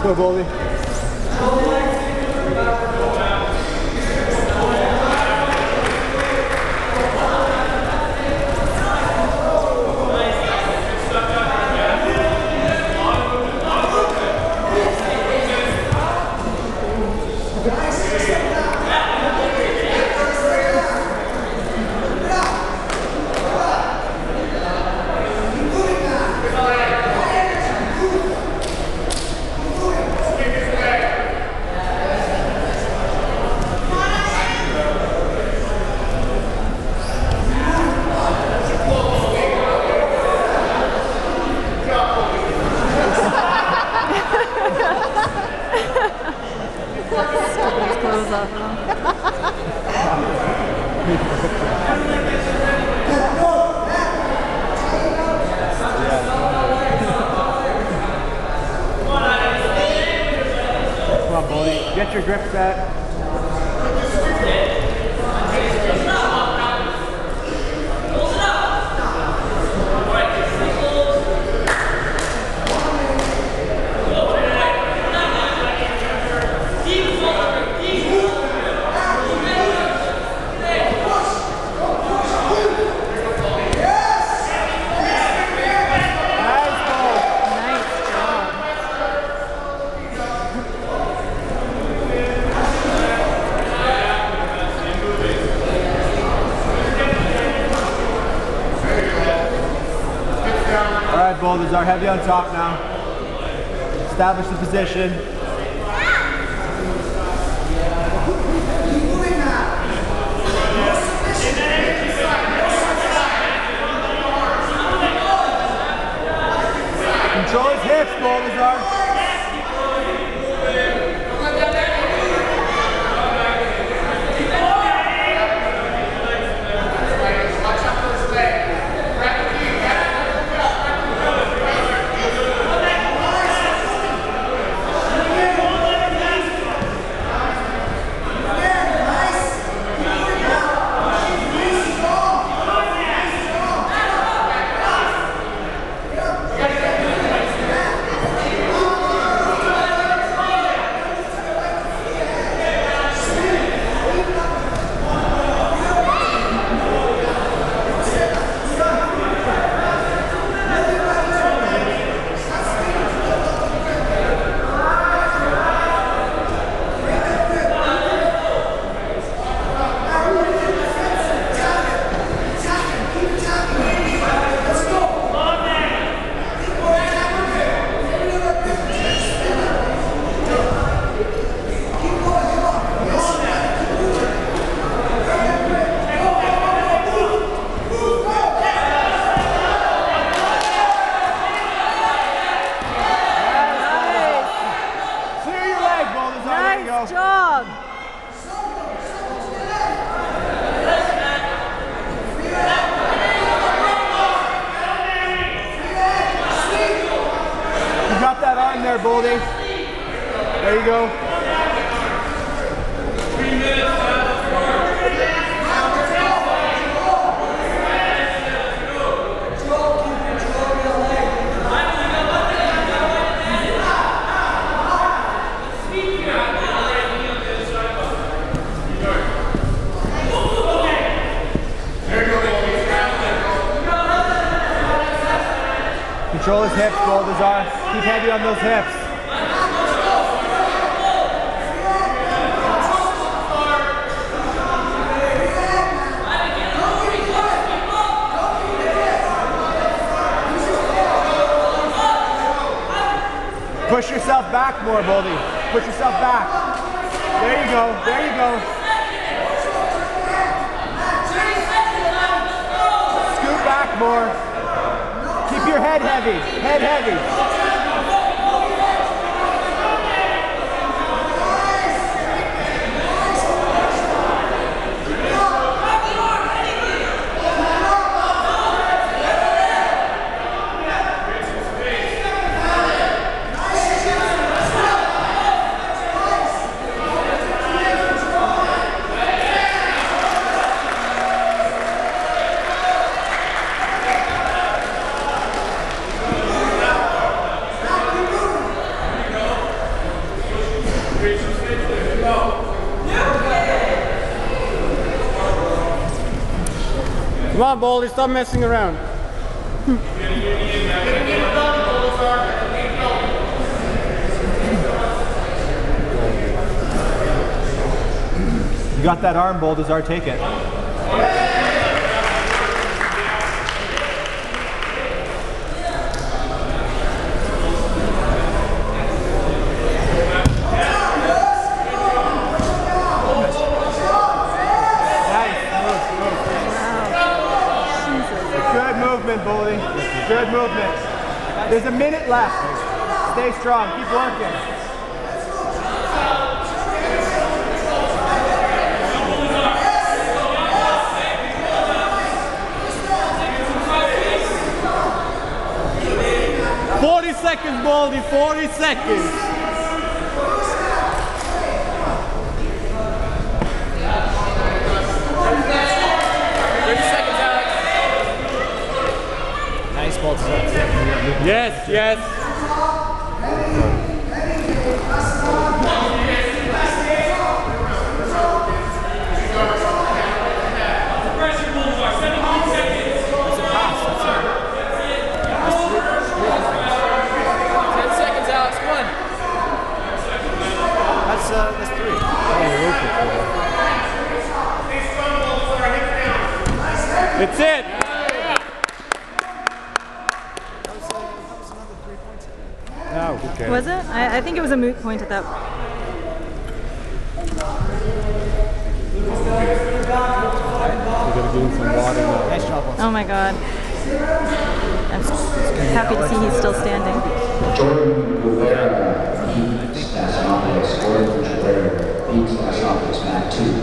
Go, Boldy. Come on, Boldy. Get your grip set. Alright, Boldazar, heavy on top now. Establish the position. Control his hips, Boldazar. Nice job. You got that arm there, Boldy. There you go. Control his hips, Boldazar. Keep heavy on those hips. Push yourself back more, Boldy. Push yourself back. There you go. There you go. Scoot back more. Keep your head heavy. Head heavy. Come on, Baldy, stop messing around. You got that arm, Balthazar, take it. Good movement, Baldy. Good movement. There's a minute left. Stay strong. Keep working. Seconds, Baldy, 40 seconds. Nice, Balthazar. Yes, yes. That's 3. It's it. Oh, okay. Was it? I think it was a moot point at that point. Nice job. Oh my god. I'm happy to see he's still standing. Jordan Rivera beats Nationalpolis. Jordan Rivera beats Nationalpolis Mat 2.